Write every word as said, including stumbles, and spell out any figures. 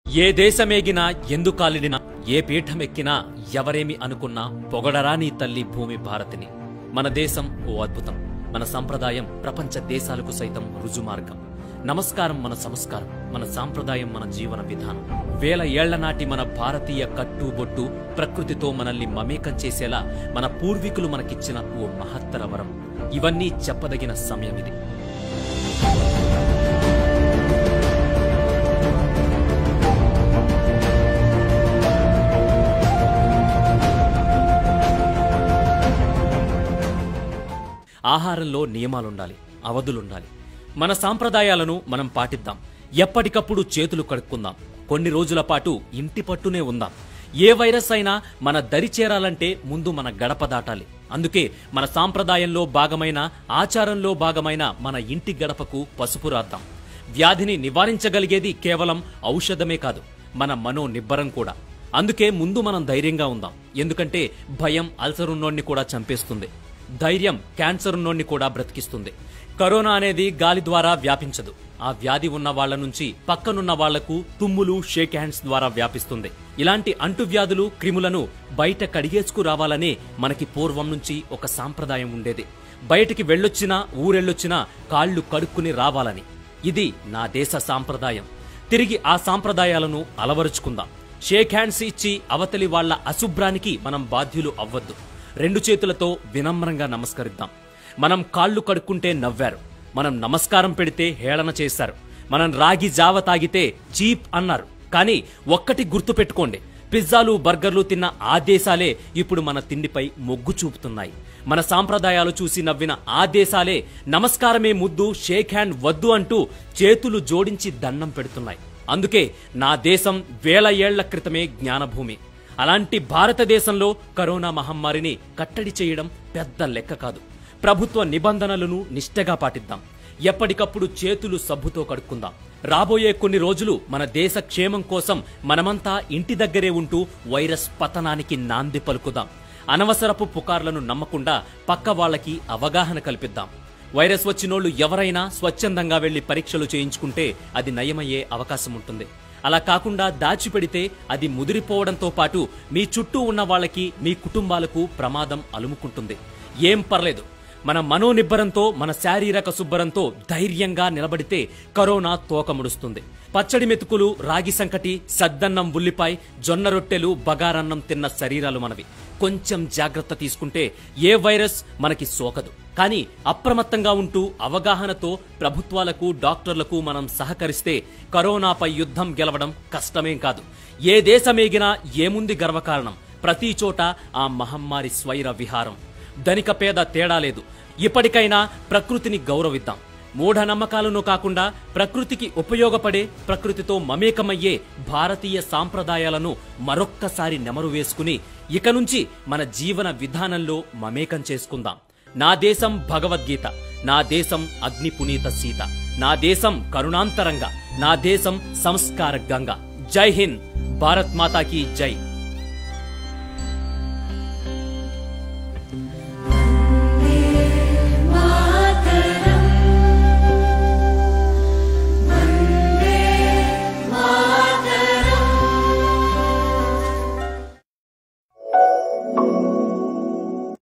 ఏ దేశమేగినా ఎందుకాలిడినా ఏ పీఠమెక్కినా ఎవరేమి అనుకున్నా పొగడరా నీ తల్లి భూమి భారతిని. మన దేశం ఓ అద్భుతం. మన సంప్రదాయం ప్రపంచ దేశాలకు సైతం రుజుమార్గం. నమస్కారం మన సంస్కారం, మన సాంప్రదాయం మన జీవన విధానం. వేల ఏళ్ల నాటి మన భారతీయ కట్టుబొట్టు ప్రకృతితో మనల్ని మమేకం చేసేలా మన పూర్వీకులు మనకిచ్చిన ఓ మహత్తర వరం. ఇవన్నీ చెప్పదగిన సమయమిది. ఆహారంలో నియమాలుండాలి, అవధులుండాలి. మన సాంప్రదాయాలను మనం పాటిద్దాం. ఎప్పటికప్పుడు చేతులు కడుక్కుందాం. కొన్ని రోజుల పాటు ఇంటి పట్టునే ఉందాం. ఏ వైరస్ అయినా మన దరి చేరాలంటే ముందు మన గడప దాటాలి. అందుకే మన సాంప్రదాయంలో భాగమైన, ఆచారంలో భాగమైన మన ఇంటి గడపకు పసుపు రాద్దాం. వ్యాధిని నివారించగలిగేది కేవలం ఔషధమే కాదు, మన మనో నిబ్బరం కూడా. అందుకే ముందు మనం ధైర్యంగా ఉందాం. ఎందుకంటే భయం అల్సరున్నోణ్ణి కూడా చంపేస్తుంది. ధైర్యం క్యాన్సర్ ఉన్నోణ్ణి కూడా బ్రతికిస్తుంది. కరోనా అనేది గాలి ద్వారా వ్యాపించదు. ఆ వ్యాధి ఉన్న వాళ్ల నుంచి పక్కనున్న వాళ్లకు తుమ్ములు, షేక్ హ్యాండ్స్ ద్వారా వ్యాపిస్తుంది. ఇలాంటి అంటువ్యాధులు, క్రిములను బయట కడిగేసుకు రావాలనే మనకి పూర్వం నుంచి ఒక సాంప్రదాయం ఉండేది. బయటికి వెళ్ళొచ్చినా, ఊరెళ్ళొచ్చినా కాళ్లు కడుక్కుని రావాలని. ఇది నా దేశ సాంప్రదాయం. తిరిగి ఆ సాంప్రదాయాలను అలవరుచుకుందాం. షేక్ హ్యాండ్స్ ఇచ్చి అవతలి వాళ్ల అశుభ్రానికి మనం బాధ్యులు అవ్వద్దు. రెండు చేతులతో వినమ్రంగా నమస్కరిద్దాం. మనం కాళ్లు కడుక్కుంటే నవ్వారు, మనం నమస్కారం పెడితే హేళన చేశారు, మనం రాగి జావ తాగితే చీప్ అన్నారు. కానీ ఒక్కటి గుర్తు పెట్టుకోండి, పిజ్జాలు, బర్గర్లు తిన్న ఆ దేశాలే ఇప్పుడు మన తిండిపై మొగ్గు చూపుతున్నాయి. మన సాంప్రదాయాలు చూసి నవ్విన ఆ దేశాలే నమస్కారమే ముద్దు, షేక్ హ్యాండ్ వద్దు అంటూ చేతులు జోడించి దండం పెడుతున్నాయి. అందుకే నా దేశం వేల ఏళ్ల క్రితమే జ్ఞానభూమి. అలాంటి భారతదేశంలో కరోనా మహమ్మారిని కట్టడి చేయడం పెద్ద లెక్క కాదు. ప్రభుత్వ నిబంధనలను నిష్టగా పాటిద్దాం. ఎప్పటికప్పుడు చేతులు సబ్బుతో కడుక్కుందాం. రాబోయే కొన్ని రోజులు మన దేశ క్షేమం కోసం మనమంతా ఇంటి దగ్గరే ఉంటూ వైరస్ పతనానికి నాంది పలుకుదాం. అనవసరపు పుకార్లను నమ్మకుండా పక్క వాళ్లకి అవగాహన కల్పిద్దాం. వైరస్ వచ్చినోళ్లు ఎవరైనా స్వచ్ఛందంగా వెళ్లి పరీక్షలు చేయించుకుంటే అది నయమయ్యే అవకాశం ఉంటుంది. అలా కాకుండా దాచిపెడితే అది ముదిరిపోవడంతో పాటు మీ చుట్టూ ఉన్న వాళ్ళకి, మీ కుటుంబాలకు ప్రమాదం అలుముకుంటుంది. ఏం పర్లేదు, మన మనోనిబ్బరంతో, మన శారీరక శుభ్రంతో ధైర్యంగా నిలబడితే కరోనా తోకముడుస్తుంది. పచ్చడి మెతుకులు, రాగి సంకటి, సద్దన్నం, ఉల్లిపాయ, జొన్న రొట్టెలు, బగారన్నం తిన్న శరీరాలు మనవి. కొంచెం జాగ్రత్త తీసుకుంటే ఏ వైరస్ మనకి సోకదు. కానీ అప్రమత్తంగా ఉంటూ అవగాహనతో ప్రభుత్వాలకు, డాక్టర్లకు మనం సహకరిస్తే కరోనాపై యుద్ధం గెలవడం కష్టమేం కాదు. ఏ దేశమేగినా ఏముంది గర్వకారణం. ప్రతి చోట ఆ మహమ్మారి స్వైర విహారం. ధనిక పేద తేడా లేదు. ఇప్పటికైనా ప్రకృతిని గౌరవిద్దాం. మూఢనమ్మకాలను కాకుండా ప్రకృతికి ఉపయోగపడే, ప్రకృతితో మమేకమయ్యే భారతీయ సాంప్రదాయాలను మరొక్కసారి నెమరు వేసుకుని ఇక నుంచి మన జీవన విధానంలో మమేకం చేసుకుందాం. నా దేశం భగవద్గీత, నా దేశం అగ్ని పునీత సీత, నా దేశం కరుణాంతరంగా, నా దేశం సంస్కార గంగా. జై హింద్, భారత్ మాతాకి జై.